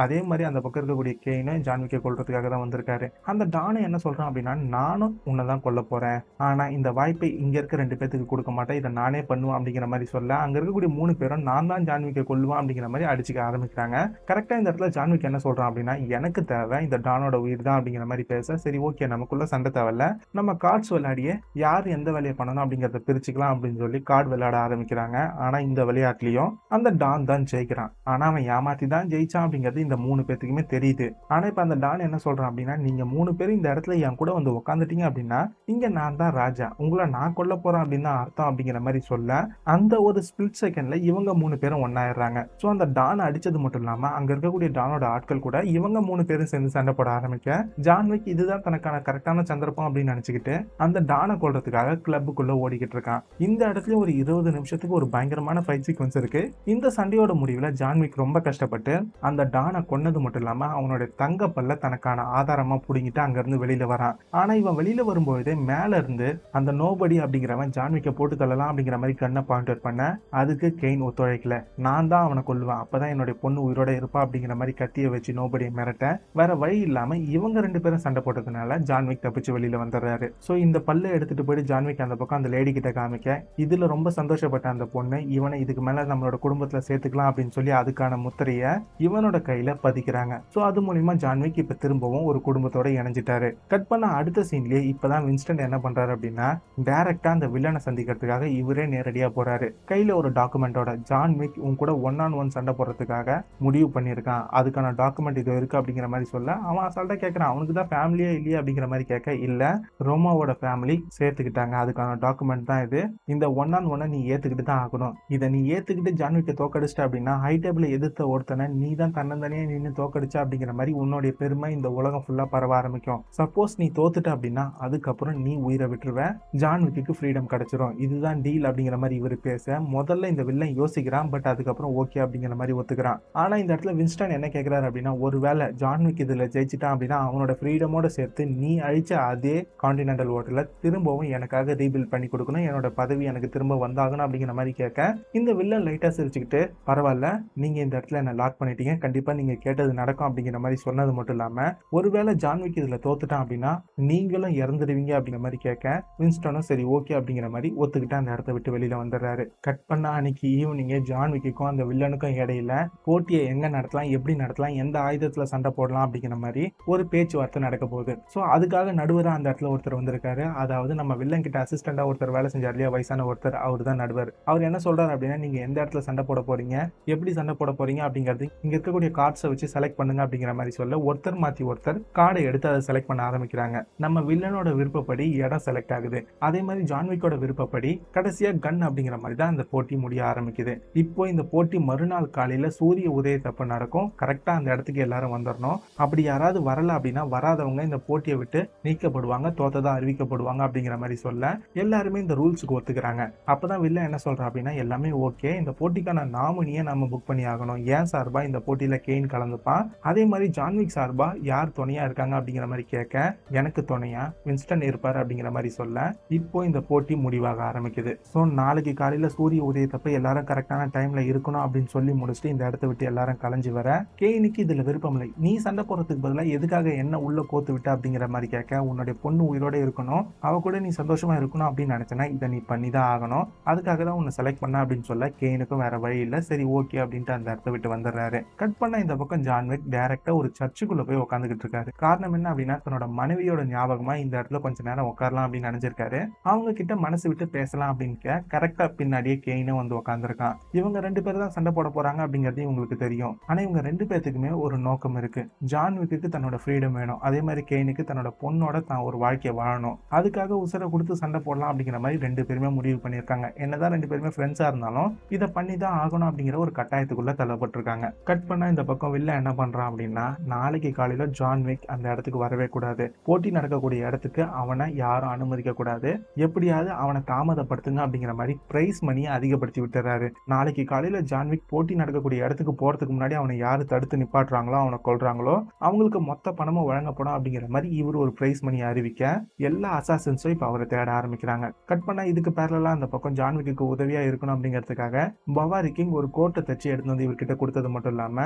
அதே மாதிரி அந்த பக்கம் இருக்கக்கூடிய கெயினும் ஜான்விக்கை கொல்றதுக்காக தான் வந்திருக்காரு. அந்த டானு என்ன சொல்றான் அப்படின்னா, நானும் உன்னை தான் கொல்ல போறேன், ஆனா இந்த வாய்ப்பை இங்க இருக்க 2 பேத்துக்கு கொடுக்க மாட்டேன், இதை நானே பண்ணுவேன் அப்படிங்கிற மாதிரி சொல்ல, அங்க இருக்கக்கூடிய 3 பேரும் நான் தான் ஜான்விக்கை கொல்லுவேன் அப்படிங்கிற மாதிரி அடிச்சுக்க ஆரம்பிக்கிறாங்க. கரெக்டா இந்த இடத்துல ஜான்விக் என்ன சொல்றான் அப்படின்னா, எனக்கு தேவை இந்த டானோட உயிர் தான் அப்படிங்கிற மாதிரி பேச, சரி ஓகே நமக்குள்ள சண்டை தேவையில்ல, நம்ம கார்ட்ஸ் விளையாடியே யார் எந்த வேலையை பண்ணணும் அப்படிங்கறத பிரிச்சுக்கலாம் அப்படின்னு சொல்லி கார்டு விளையாட ஆரம்பிக்கிறாங்க. ஆனா இந்த விளையாட்டுலயும் அந்த டான் தான் ஜெயிக்கிறான். ஆனா அவன் ஏமாத்தி தான் ஜெயிச்சான் அப்படிங்கிறது இந்த 3 பேத்துக்குமே தெரியுது. ஆனா இப்ப அந்த டான் என்ன சொல்றான் அப்படின்னா, நீங்க 3 பேரும் இந்த இடத்துல என் கூட வந்து உட்காந்துட்டீங்க அப்படின்னா இங்க நான் தான் ராஜா, உங்களை நான் கொல்ல போறேன் அப்படின்னு தான் அர்த்தம் அப்படிங்கிற மாதிரி சொல்ல, அந்த ஒரு ஸ்பிளிட் செகண்ட்ல இவங்க 3 பேரும் ஒன்னாயிடுறாங்க. சோ அந்த டான் அடிச்சது மட்டும் இல்லாம அங்க இருக்கக்கூடிய டானோட ஆட்கள் கூட இவங்க 3 பேரும் சேர்ந்து சண்டை போட ஆரம்பிக்க, ஜான்விக் இதுதான் தனக்கான கரெக்டான சந்தர்ப்பம் அப்படின்னு நினைச்சுக்கிட்டு அந்த டானை கொல்றதுக்காக கிளப்புக்குள்ள ஓடிக்கிட்டு இருக்கான். இந்த இடத்துல ஒரு 20 நிமிஷத்துக்கு ஒரு பயங்கரமான ஃபைட் சீக்வன்ஸ் இருக்கு. இந்த சண்டையோட முடிவுல ஜான்விக் ரொம்ப கஷ்டப்பட்டு அந்த டானை கொன்னது மட்டும் இல்லாம அவனுடைய தங்க பல்ல தனக்கான ஆதாரமா புடுங்கிட்டு அங்க இருந்து வெளியில வரான். ஆனா இவன் வெளியில வரும்போதே மேல இருந்து அந்த நோபடி அப்படிங்கிறவன் ஜான்விக்கை போட்டு தள்ளலாம் அப்படிங்கிற மாதிரி கண்ணை பாயிண்ட் பண்ண, அதுக்கு கெயின் ஒத்துழைக்கல. நான் தான் அவனை கொல்லுவேன், அப்பதான் என்னுடைய பொண்ணு உயிரோட இருப்பா அப்படிங்கிற மாதிரி கத்தியை வச்சு நோபடியை மிரட்ட, வேற வழி இல்லாம இவங்க 2 பேரும் சண்டை போட்டதுனால ஜான்விக் தப்பிச்சு வெளியில வந்துடுறாரு. சோ இந்த பல்ல எடுத்துட்டு போயிட்டு ஜான்விக் அந்த பக்கம் அந்த லேடி கிட்ட காமிக்க, இதுல ரொம்ப சந்தோஷப்பட்ட அந்த பொண்ணு இவனை இதுக்கு மேல நம்மளோட குடும்பத்துல சேர்த்துக்கலாம் அப்படின்னு சொல்லி அதுக்கான முத்திரைய இவனோட கையில பதிக்கிறாங்க. சோ அது மூலியமா ஜான்விக் இப்ப திரும்பவும் ஒரு குடும்பத்தோட இணைஞ்சிட்டாரு. கட் பண்ண அடுத்த சீன்லயே இப்பதான் வின்ஸ்டன் என்ன பண்றாரு அப்படின்னா, டைரக்டா அந்த வில்லனை சந்திக்கிறதுக்காக இவரே நேரடியா போறாரு. கையில ஒரு டாக்குமெண்டோட, ஜான்விக் உன் கூட 1-on-1 சண்டை போடுறதுக்காக முடிவு பண்ணிருக்கான், அதுக்கான டாக்குமெண்ட் இது இருக்கு அப்படிங்கிற மாதிரி சொல்ல, அவன் அசால்ட்டா கேட்கறான், அவனுக்கு தான் ஃபேமிலியே இல்லையா அப்படிங்கிற மாதிரி கேட்க, இல்ல ரோமாவோட ஃபேமிலி சேர்த்துக்கிட்டாங்க, அதுக்கான டாக்குமெண்ட் தான் இது, இந்த 1-on-1 நீ ஏத்துக்கிட்டு தான் ஆகணும், இதை நீ ஏத்துக்கிட்டு ஜான்விக்கை தோக்கடிச்சிட்ட அப்படின்னா ஹை டேபிள் எதிர்த்த ஒருத்தனை நீ தான் தன்னந்தனியா நின்று தோக்கடிச்ச அப்படிங்கிற மாதிரி உன்னுடைய பெருமை இந்த உலகம் ஃபுல்லா பரவ ஆரம்பிக்கும். சப்போஸ் நீ தோத்துட்ட அப்படின்னா அதுக்கப்புறம் நீ உயிரை விட்டுருவ, ஜான்விக்கு ஃப்ரீடம் கிடைச்சிரும், இதுதான் டீல் அப்படிங்கிற மாதிரி இவர் பேச, முதல்ல இந்த வில்லன் யோசிக்கிறான், பட் அதுக்கப்புறம் ஓகே அப்படிங்கிற மாதிரி ஒத்துக்கிறான். ஆனா இந்த இடத்துல வின்ஸ்டன் என்ன கேட்கிறாரு அப்படின்னா, ஒருவேளை ஜான்விக் இதுல ஜெயிச்சிட்டான் அப்படின்னா அவனோட ஃப்ரீடமோட சேர்த்து நீ அழிச்ச அதே கான்டினென்டல் ஹோட்டல திரும்பவும் எனக்காக ரீபில்ட் பண்ணி கொடுக்கணும், என்னோட பதவி எனக்கு திரும்ப வந்தாகணும் அப்படிங்கிற மாதிரி கேட்க, இந்த வில்லன் லைட்டா சிரிச்சுக்கிட்டு, பரவாயில்ல நீங்க இந்த இடத்துல என்ன லாக் பண்ணிட்டீங்க, கண்டிப்பா நீங்க கேட்டது நடக்கும் அப்படிங்கிற மாதிரி சொன்னது மட்டும் இல்லாம, ஒருவேளை ஜான்விக் இதுல தோத்துட்டான் அப்படின்னா நீங்களும் இறந்துடுவீங்க அப்படிங்கிற மாதிரி கேட்க, வின்ஸ்டனும் சரி ஓகே அப்படிங்கிற மாதிரி ஒத்துக்கிட்டு அந்த இடத்த விட்டு வெளியில வந்துடுறாரு. கட் பண்ண அன்னைக்கு ஈவினிங் ஜான்விக்கும் அந்த வில்லனுக்கும் இடையில போட்டியை எங்க நடத்தலாம், எப்படி நடத்தலாம், எந்த ஆயுதத்துல சண்டை போடலாம் அப்படிங்கிற மாதிரி ஒரு பேச்சுவார்த்தை நடக்க போகுது. சோ அதுக்காக நடுவரா அந்த இடத்துல ஒருத்தர் வந்திருக்காரு. அதாவது நம்ம வில்லன் கிட்ட அசிஸ்டண்டா ஒருத்தர் வேலை செஞ்சார் இல்லையா, வயசான ஒருத்தர், அவர் தான் நடுவர். அவர் என்ன சொல்றாரு அப்படின்னா, நீங்க எந்த இடத்துல சண்டை போட போறீங்க, எப்படி சண்டை போட போறீங்க அப்படிங்கிறது இங்க இருக்கக்கூடிய கார்ட்ஸை வச்சு செலக்ட் பண்ணுங்க அப்படிங்கிற மாதிரி சொல்ல, ஒருத்தர் மாத்தி ஒருத்தர் கார்டை எடுத்து அதை செலக்ட் பண்ண ஆரம்பிக்கிறாங்க. நம்ம வில்லனோட விருப்பப்படி இடம் செலக்ட் ஆகுது, அதே மாதிரி ஜான்விக்கோட விருப்பப்படி கடைசியா கன் அப்படிங்கிற மாதிரி தான் இந்த போட்டி முடிய ஆரம்பிக்குது. இப்போ இந்த போட்டி மறுநாள் காலையில சூரிய உதயத்தப்ப நடக்கும். கரெக்டா அந்த இடத்துக்கு எல்லாரும் வந்துடணும். அப்படி யாராவது வரல அப்படின்னா வராதவங்க இந்த போட்டியை விட்டு நீக்கப்படுவாங்க, தோத்ததா அறிவிக்கப்படுவாங்க அப்படிங்கிற மாதிரி சொல்ல, எல்லாருமே இந்த ரூல்ஸுக்கு ஒத்துக்கிறாங்க. அப்பதான் வில்லன் என்ன சொல்றான் அப்படின்னா, எல்லாமே ஓகே, இந்த போட்டிக்கான நாமினியை நம்ம புக் பண்ணி ஆகணும், ஏன் சார்பா இந்த போட்டியில கெயின் கலந்துப்பான், அதே மாதிரி ஜான்விக் சார்பா யார் துணையா இருக்காங்க அப்படிங்கிற மாதிரி கேட்க, எனக்கு துணையா வின்ஸ்டன் இருப்பாரு அப்படிங்கிற மாதிரி சொல்ல, இப்போ இந்த போட்டி முடிவாக ஆரம்பிக்குது. சோ நாளைக்கு காலையில சூரிய உதயத்தப்ப எல்லாரும் கரெக்டான டைம்ல இருக்கணும் அப்படின்னு சொல்லி முடிச்சுட்டு இந்த இடத்த விட்டு எல்லாரும் கலைஞ்சு வர, கெயினுக்கு இதுல விருப்பம் இல்லை, நீ சண்டை போறதுக்கு பதிலாக எதுக்காக என்ன உள்ள கோத்து விட்ட அப்படிங்கிற மாதிரி கேட்க, உன்னுடைய பொண்ணு உயிரோட இருக்கணும், அவ கூட நீ சந்தோஷமா இருக்கணும் அப்படின்னு நினைச்சனா இதை நீ பண்ணி தான் ஆகணும், அதுக்காக தான் உன்னை செலக்ட் பண்ண அப்படின்னு சொல்ல, கெயினுக்கும் வேற வழி இல்லை, சரி ஓகே அப்படின்ட்டு அந்த இடத்த விட்டு வந்துடுறாரு. கட் பண்ண இந்த பக்கம் ஜான்விக் டைரக்டா ஒரு சர்ச்சுக்குள்ள போய் உட்காந்துக்கிட்டு இருக்காரு. காரணம் என்ன அப்படின்னா, தன்னோட மனைவியோட ஞாபகமா இந்த இடத்துல கொஞ்ச நேரம் உட்காரலாம் அப்படின்னு நினைச்சிருக்காரு. அவங்க கிட்ட மனசு விட்டு பேசலாம் அப்படின்னு கரெக்டா பின்னாடியே கெயினும் வந்து உட்காந்துருக்கான். இவங்க 2 பேரும் தான் சண்டை போட போறாங்க அப்படிங்கிறது இவங்களுக்கு தெரியும். ஆனா இவங்க 2 பேத்துக்குமே ஒரு நோக்கம் இருக்கு. ஜான்விக்கு தன்னோட ஃப்ரீடம் வேணும், அதே மாதிரி கெயினுக்கு தன்னோட பொண்ணோட தான் ஒரு வாழ்க்கையை வாழணும், அதுக்காக உசுரை கொடுத்து சண்டை போடலாம் அப்படிங்கிற மாதிரி 2 பேருமே முடிவு பண்ணியிருக்காங்க. என்னதான் 2 பேருமே ஃப்ரெண்ட்ஸா இருந்தாலும் இதை பண்ணி தான் ஆகணும் அப்படிங்கிற ஒரு கட்டாயத்துக்குள்ள தள்ளப்பட்டிருக்காங்க. கட் பண்ணா இந்த பக்கம் வில்ல என்ன பண்றான் அப்படின்னா, நாளைக்கு காலையில ஜான்விக் அந்த இடத்துக்கு வரவே கூடாது, போட்டி நடக்கக்கூடிய இடத்துக்கு அவனை யாரும் அனுமதிக்க கூடாது, எப்படியாவது அவனை தாமதப்படுத்துங்க அப்படிங்கிற மாதிரி பிரைஸ் மணியை அதிகப்படுத்தி விட்டுறாரு. நாளைக்கு காலையில ஜான்விக் போட்டி நடக்கக்கூடிய இடத்துக்கு போறதுக்கு முன்னாடி அவனை யாரு தடுத்து நிப்பாட்டுறாங்களோ, அவனை கொல்றாங்களோ, அவங்களுக்கு மொத்த பணமும் வழங்கப்படும் அப்படிங்கிற மாதிரி இவர் ஒரு பிரைஸ் மணியை அறிவிக்க, எல்லா அசாசின்ஸும் இப்ப அவரை தேட ஆரம்பிக்கிறாங்க. கட் பண்ணா இதுக்கு பேரலா அந்த பக்கம் ஜான்விக்கு உதவியா இருக்கணும் அப்படிங்கிறதுக்காக பவாரி கிங் ஒரு கோட்டை தச்சு எடுத்து வந்து இவர்கிட்ட கொடுத்தது மட்டும் இல்லாம, எப்படி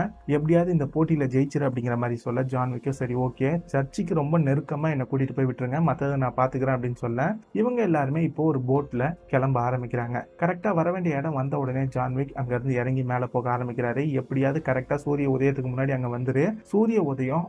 எப்படியாவது இந்த போட்டியில ஜெயிச்சிரு அப்படிங்கிற மாதிரி சொல்ல ஜான்விக்கும் சரி ஓகே சர்ச்சுக்கு ரொம்ப நெருக்கமா என்ன கூட்டிட்டு போய் விட்டுருங்க, மற்றதை நான் பாத்துக்கிறேன் அப்படின்னு சொல்ல இவங்க எல்லாருமே இப்போ ஒரு போட்ல கிளம்ப ஆரம்பிக்கிறாங்க. கரெக்டா வர வேண்டிய இடம் வந்த உடனே ஜான்விக் அங்க இருந்து இறங்கி மேல போக ஆரம்பிக்கிறாரு. எப்படியாவது கரெக்டா சூரிய உதயத்துக்கு முன்னாடி அங்க வந்துரு, சூரிய உதயம்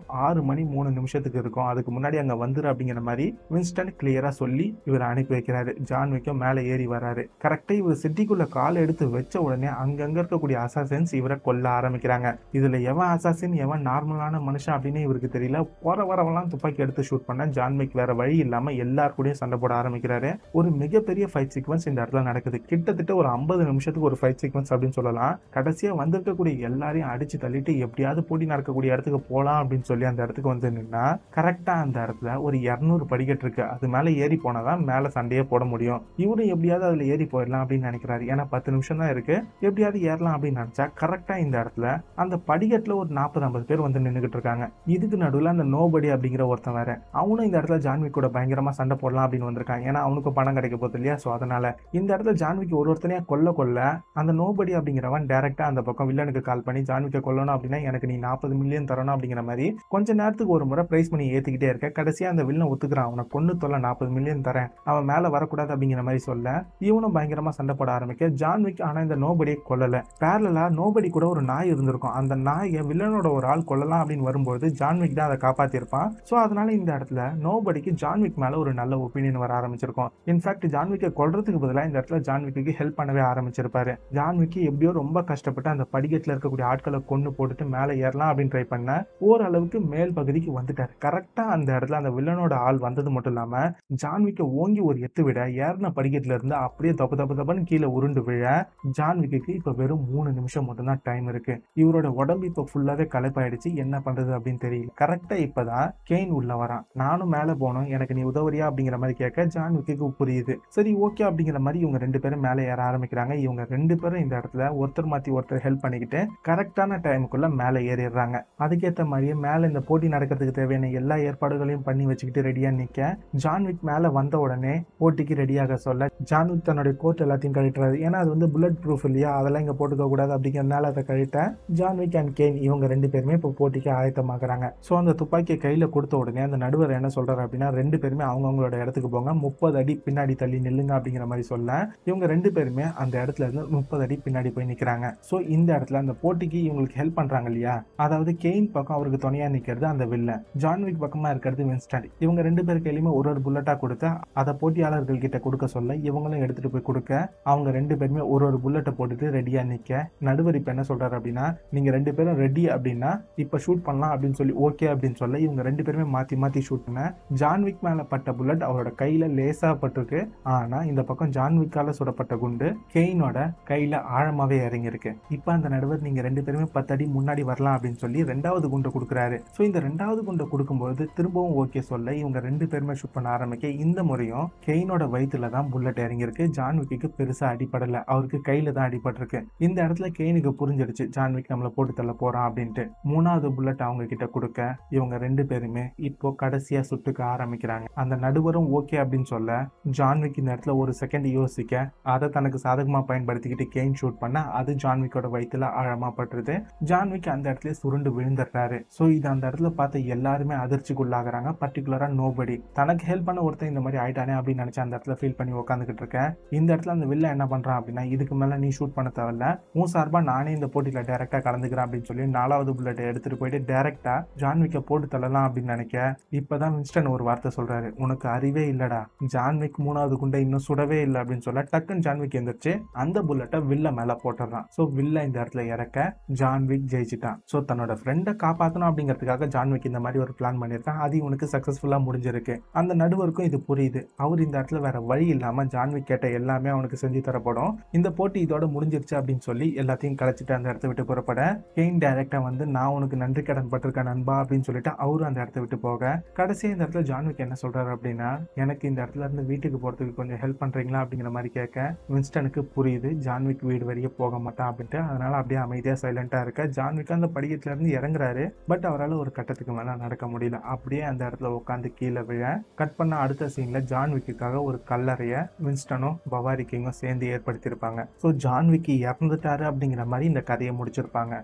6:03 இருக்கும், அதுக்கு முன்னாடி அங்க வந்துரு அப்படிங்கிற மாதிரி வின்ஸ்டன் கிளியரா சொல்லி இவர் அனுப்பி வைக்கிறாரு. ஜான்விக்கும் மேல ஏறி வராரு. கரெக்டா இவர் சிட்டிக்குள்ள கால் எடுத்து வச்ச உடனே அங்கங்க இருக்கக்கூடிய அசாசின்ஸ் இவரை கொல்ல ஆரம்பிக்கிறாங்க. இதுல எவன் அசாசின் எவன் நார்மலான மனுஷன் அப்படின்னு இவருக்கு தெரியல. போற வரவெல்லாம் துப்பாக்கி எடுத்து ஷூட் பண்ண ஜான்விக் வேற வழி இல்லாம எல்லார் கூடயும் சண்டை போட ஆரம்பிக்கிறாரு. ஒரு மிகப்பெரிய ஃபைட் சீக்வன்ஸ் இந்த இடத்துல நடக்குது. கிட்டத்தட்ட ஒரு 50 நிமிஷத்துக்கு ஒரு ஃபைட் சீக்வன்ஸ் அப்படின்னு சொல்லலாம். கடைசியா வந்திருக்கக்கூடிய எல்லாரையும் அடிச்சு தள்ளிட்டு எப்படியாவது போட்டி நடக்கக்கூடிய இடத்துக்கு போலாம் அப்படின்னு சொல்லி அந்த இடத்துக்கு வந்து நின்னா கரெக்டா அந்த இடத்துல ஒரு 200 படிக்கட்டு இருக்கு. அது மேல ஏறி போனாதான் மேல சண்டையே போட முடியும். இவரும் எப்படியாவது அதுல ஏறி போயிடலாம் அப்படின்னு நினைக்கிறாரு. ஏன்னா 10 நிமிஷம் தான் இருக்கு, எப்படியாவது ஏறலாம் அப்படின்னு நினைச்சா கரெக்டா இந்த இடத்துல அந்த படிக்கட்டுல ஒரு 40-50 பேர் வந்து நின்னுகிட்டு இருக்காங்க. இதுக்கு நடுவில் அந்த நோபடி அப்படிங்கிற ஒருத்தன் வேற, அவனும் இந்த இடத்துல ஜான்விக் கூட பயங்கரமா சண்டை போடலாம் அப்படின்னு வந்திருக்காங்க. ஏன்னா அவனுக்கு பணம் கிடைக்க போகுது இல்லையா, சோ அதனால இந்த இடத்துல ஜான்விக் ஒருத்தனையா கொல்ல அந்த நோபடி அப்படிங்கிறவன் டைரக்டா அந்த பக்கம் வில்லனுக்கு கால் பண்ணி ஜான்விக்கை கொல்லணும் அப்படின்னா எனக்கு நீ 40 மில்லியன் தரணும் அப்படிங்கிற மாதிரி கொஞ்ச நேரத்துக்கு ஒரு முறை பிரைஸ் பண்ணி ஏத்திக்கிட்டே இருக்க. கடைசியா அந்த வில்லன் ஒத்துக்கிறான், அவனை கொண்டு தொல்ல 40 மில்லியன் தரேன், அவன் மேல வரக்கூடாது அப்படிங்கிற மாதிரி சொல்ல இவனும் பயங்கரமா சண்டை போட ஆரம்பிக்க ஜான்விக் ஆனா இந்த நோபடியை கொல்லல. பேரலா நோபடி கூட ஒரு நாய் இருந்திருக்கும், அந்த நாயை வில்லனோட ஒரு ஆள் கொல்லலாம் அப்படின்னு வரும்போது ஜான்விக் தான் அதை காப்பாத்திருப்பான். சோ அதனால இந்த இடத்துல நோபடிக்கு ஜான்விக் மேல ஒரு நல்ல ஒப்பீனியன் வர ஆரம்பிச்சிருக்கும். இன்ஃபேக்ட் ஜான்விக்கை கொல்றதுக்கு பதிலாக இந்த இடத்துல ஜான்விக்கு ஹெல்ப் பண்ணவே ஆரம்பிச்சிருப்பாரு. ஜான்விக்கு எப்படியோ ரொம்ப கஷ்டப்பட்டு அந்த படிக்கட்டுல இருக்கக்கூடிய ஆட்களை கொண்டு போட்டுட்டு மேல ஏறலாம் அப்படின்னு ட்ரை பண்ண ஓரளவுக்கு மேல் பகுதிக்கு வந்துட்டாரு. கரெக்டா அந்த இடத்துல அந்த வில்லனோட ஆள் வந்தது மட்டும் இல்லாம ஜான்விக்கை ஓங்கி ஒரு எத்து விட ஏறின படிக்கட்டுல இருந்து அப்படியே தப்பு கீழே உருண்டு விழ ஜான்விக்கு இப்ப வெறும் 3 நிமிஷம் மட்டும்தான் டைம் இருக்கு. இவரோட உடம்பு இப்ப ஃபுல்லாவே களைப்பாயிடுச்சு, என்ன பண்றது அப்படின்னு தெரியல. கரெக்டா இப்பதான் கெயின் உள்ள வரான். நானும் மேல போனோம், எனக்கு நீ உதவுறியா அப்படிங்கிற மாதிரி கேட்க ஜான்விக்கு புரியுது. சரி ஓகே அப்படிங்கிற மாதிரி இவங்க 2 பேரும் மேலே ஏற ஆரம்பிக்கிறாங்க. இவங்க 2 பேரும் இந்த இடத்துல ஒருத்தர் மாத்தி ஒருத்தர் ஹெல்ப் பண்ணிக்கிட்டு கரெக்டான டைமுக்குள்ள மேலே ஏறிடுறாங்க. அதுக்கேற்ற மாதிரியே மேல இந்த போட்டி நடக்கிறதுக்கு தேவையான எல்லா ஏற்பாடுகளையும் பண்ணி வச்சுக்கிட்டு ரெடியா நிக்க ஜான்விக் மேல வந்த உடனே போட்டிக்கு ரெடியாக சொல்ல ஜான்விக் தன்னுடைய கோட் எல்லாத்தையும் கழிட்டுறாரு. ஏன்னா அது வந்து புல்லட் ப்ரூஃப் இல்லையா, அதெல்லாம் இங்க போட்டுக்க கூடாது அப்படிங்கிறதுனால அதை கழிட்ட ஜான்விக் அண்ட் கெயின் இவங்க 2 பேருமே இப்போ போட்டிக்கு ஆயத்தமாகறாங்க. ஸோ அந்த துப்பாக்கியை கையில கொடுத்த உடனே அந்த நடுவர் என்ன சொல்றாரு அப்படின்னா 2 பேருமே அவங்கவுங்களோட இடத்துக்கு போங்க, 30 அடி பின்னாடி தள்ளி நில்லுங்க அப்படிங்கிற மாதிரி சொல்ல இவங்க 2 பேருமே அந்த இடத்துல இருந்து 30 அடி பின்னாடி போய் நிக்கிறாங்க. ஸோ இந்த இடத்துல அந்த போட்டிக்கு இவங்களுக்கு ஹெல்ப் பண்றாங்க இல்லையா, அதாவது கெயின் பக்கம் அவருக்கு துணையா நிக்கிறது அந்த வில்லன், ஜான்விக் பக்கமா இருக்கிறது வின்ஸ்டன். இவங்க 2 பேருக்கு கையிலுமே ஒரு புல்லட்டா கொடுத்து அதை போட்டியாளர்கள் கிட்ட கொடுக்க சொல்ல இவங்களும் எடுத்துட்டு போய் கொடுக்க அவங்க 2 பேருமே ஒரு புல்லட்டை போட்டுட்டு ரெடியா நிக்க நடுவர் இப்ப என்ன சொல்றாரு அப்படின்னா நீங்க 2 பேரும் ரெடி அப்படின்னா இப்ப ஷூட் பண்ணலாம் அப்படின்னு சொல்லி ஓகே அப்படின்னு சொல்ல இவங்க 2 பேருமே மாத்தி ஷூட் பண்ண ஜான்விக் மேல பட்ட புல்லட் அவரோட கையில லேசா பட்டிருக்கு. ஆனா இந்த பக்கம் ஜான்விக்கால சுடப்பட்ட குண்டு கெயினோட கையில ஆழமாவே இறங்கிருக்கு. இப்ப அந்த நடுவர் நீங்க 2 பேருமே 10 அடி முன்னாடி வரலாம் அப்படின்னு சொல்லி 2வது குண்டை கொடுக்குறாரு. சோ இந்த 2வது குண்டை கொடுக்கும்போது திரும்பவும் ஓகே சொல்ல இவங்க 2 பேருமே ஷூட் பண்ண ஆரம்பிக்க இந்த முறையும் கெயினோட வயிற்றுல தான் புல்லட் இறங்கிருக்கு. ஜான்விக்கு பெருசா அடிப்படல, அவருக்கு கையில தான் அடிபட்டிருக்கு. இந்த இடத்துல கெயினுக்கு புரிஞ்சிடுச்சு ஜான்விக் நம்மள போட்டு தள்ள போறான் அப்படின்ட்டு. 3வது புல்லட் அவங்க கிட்ட கொடுக்க இவங்க 2 பேருமே இப்போ கடைசியா சுட்டுக்க ஆரம்பிக்கிறாங்க. அந்த நடுவரும் ஓகே அப்படின்னு சொல்ல ஜான்விக் இந்த இடத்துல ஒரு செகண்ட் யோசிக்க அதை தனக்கு சாதகமா பயன்படுத்திக்கிட்டு கெயின் ஷூட் பண்ண அது ஜான்விக்கோட வயிற்றுல ஆழமா பட்டுருது. ஜான்விக் அந்த இடத்துல சுருண்டு விழுந்துடுறாரு. சோ இது அந்த இடத்துல பார்த்த எல்லாருமே அதிர்ச்சிக்குள்ளாகிறாங்க. பர்டிகுலரா நோபடி தனக்கு ஹெல்ப் பண்ண ஒருத்தன் இந்த மாதிரி ஆயிட்டானே அப்படின்னு நினைச்சு அந்த இடத்துல ஃபீல் பண்ணி உட்காந்துக்கிட்டு இருக்கேன். இந்த இடத்துல அந்த வில்ல என்ன பண்றான் அப்படின்னா இதுக்கு மேல நீ ஷூட் பண்ண தேவையில்ல, உன் சார்பா நானே இந்த போட்டியில டைரக்டா கலந்துக்கிறேன் அப்படின்னு சொல்லி 4வது புல்லட்டை எடுத்துட்டு போயிட்டு டைரக்டா ஜான்விக்கை போட்டு தள்ளலாம் அப்படின்னு நினைக்க இப்பதான் வின்ஸ்டன் ஒரு வார்த்தை சொல்றாரு, உனக்கு அறிவே இல்லடா, ஜான்விக் 3வது குண்டை இன்னும் சுடவே இல்லை அப்படின்னு சொல்ல டக்குன்னு ஜான்விக் எந்திரிச்சு அந்த புல்லட்டை வில்ல மேல போட்டுறான். சோ வில்ல இந்த இடத்துல இறக்க ஜான்விக் ஜெயிச்சிட்டான். சோ தன்னோட ஃப்ரெண்டை காப்பாற்றணும் அப்படிங்கிறதுக்காக ஜான்விக் இந்த மாதிரி ஒரு பிளான் பண்ணிருக்கான். அது இவனுக்கு சக்சஸ்ஃபுல்லா முடிஞ்சிருக்கு. அந்த நடுவருக்கும் இது புரியுது. அவர் இந்த இடத்துல வேற வழி இல்லாம ஜான்விக் கேட்ட எல்லாமே அவனுக்கு செஞ்சு தரப்படும், இந்த போட்டி இதோட முடிஞ்சிருச்சு அப்படின்னு சொல்லி எல்லாத்தையும் கலைச்சிட்டு அந்த இடத்த விட்டு புறப்பட கெயின் டைரக்டா வந்து நான் உனக்கு நன்றி கடன் பட்டிருக்கேன் நண்பா அப்படின்னு சொல்லிட்டு அவரும் அந்த இடத்த விட்டு போக கடைசியா இந்த இடத்துல ஜான்விக் என்ன சொல்றாரு அப்படின்னா எனக்கு இந்த இடத்துல இருந்து வீட்டுக்கு போறதுக்கு கொஞ்சம் ஹெல்ப் பண்றீங்களா அப்படிங்கிற மாதிரி கேட்க வின்ஸ்டனுக்கு புரியுது ஜான்விக் வீடு வரைய போக மாட்டான் அப்படின்ட்டு. அதனால அப்படியே அமைதியா சைலண்டா இருக்க ஜான்விக் அந்த படிக்கட்டுல இருந்து இறங்குறாரு. பட் அவரால் ஒரு கட்டத்துக்கு மேல நடக்க முடியல. அப்படியே அந்த இடத்துல உட்காந்து கீழே விழ கட் பண்ண அடுத்த சீன்ல ஜான்விக்காக ஒரு கல்லறைய வின்ஸ்டனும் பவாரி கிங்கும் சேர்ந்து ஏற்படுத்தியிருப்பாங்க. ஸோ ஜான்விக் இறந்துட்டாரு அப்படிங்கிற மாதிரி இந்த கதையை முடிச்சிருப்பாங்க. ஆனா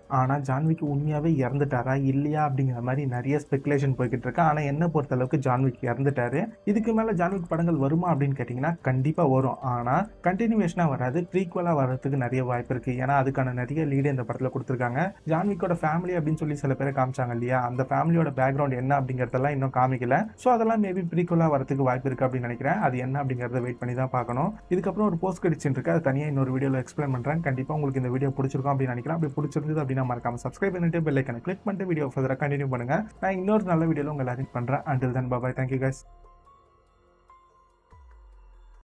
ஜான்விக் உண்மையாவே இறந்துட்டாரா இல்லையா அப்படிங்கிற மாதிரி நிறைய ஸ்பெகுலேஷன் போய்கிட்டு இருக்கு. ஆனா என்ன பொறுத்த அளவுக்கு ஜான்விக் இறந்துட்டாரு. இதுக்கு மேல ஜான்விக் படங்கள் வருமா அப்படின்னு கேட்டீங்கன்னா கண்டிப்பா வரும். ஆனா கண்டினியூவேஷனா வராது, ப்ரீக்வலா வர்றதுக்கு நிறைய வாய்ப்பு இருக்கு. ஏன்னா அதுக்கான நிறைய லீடு இந்த படத்துல கொடுத்துருக்காங்க. ஜான்விக்கோட ஃபேமிலி அப்படின்னு சொல்லி சில பேரை காமிச்சாங்க இல்லையா, அந்த ஃபேமிலியோட பேக்ரவுண்ட் என்ன அப்படிங்கறதெல்லாம் இன்னும் காமிக்கல. சோ அதெல்லாம் மேபி ப்ரீக்வலா வரதுக்கு வாய்ப்பு இருக்கு அப்படின்னு நினைக்கிறேன். அது என்ன அப்படிங்கறத வெயிட் பண்ணி தான் பார்க்கணும். இதுக்கப்புறம் ஒரு போஸ்ட் கிரெடிட்ஸ் இருக்கு, அது தனியா இன்னொரு வீடியோல எக்ஸ்பிளைன் பண்றேன். கண்டிப்பா உங்களுக்கு இந்த வீடியோ பிடிச்சிருக்கும் அப்படின்னு நினைக்கிறேன். அப்படி பிடிச்சிருந்தது அப்படின்னா மறக்காம சப்ஸ்கிரைப் பண்ணிட்டு பெல் ஐகானை கிளிக் பண்ணிட்டு வீடியோ ஃபர்தரா கண்டினியூ பண்ணுங்க. நான் இன்னொரு நல்ல வீடியோல உங்களை அரெஞ்ச் பண்றேன். until then bye bye, thank you guys.